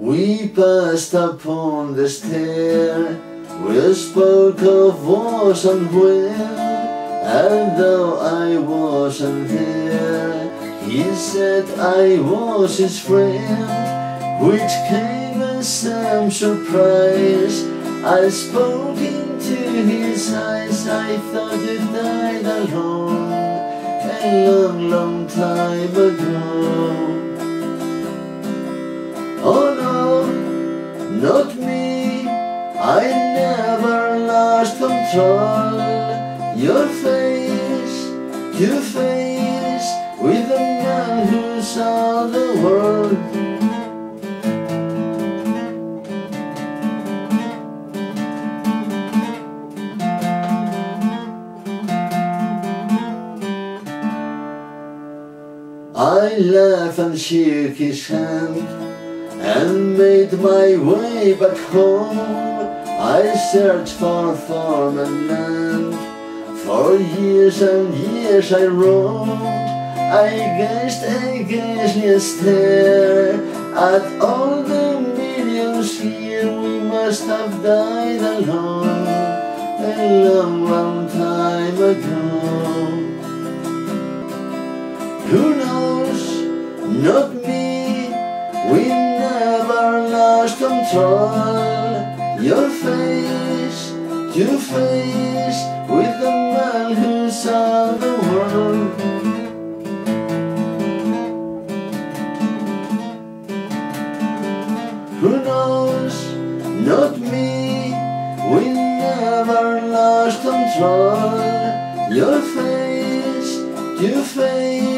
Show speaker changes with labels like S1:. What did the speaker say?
S1: We passed upon the stair, we spoke of was and when, and though I wasn't there, he said I was his friend, which came as some surprise. I spoke into his eyes, I thought you died alone a long, long time ago. Oh no, not me, I never lost control. Your face to face with a man who saw the world. I laughed and shook his hand and made my way back home. I searched for farm and land, for years and years I roamed. I gazed and stared at all the millions here. We must have died alone a long, long time ago. Who knows? Not me. We never lost control. Your face to face with the man who saw the world. Who knows? Not me. We never lost control. Your face to face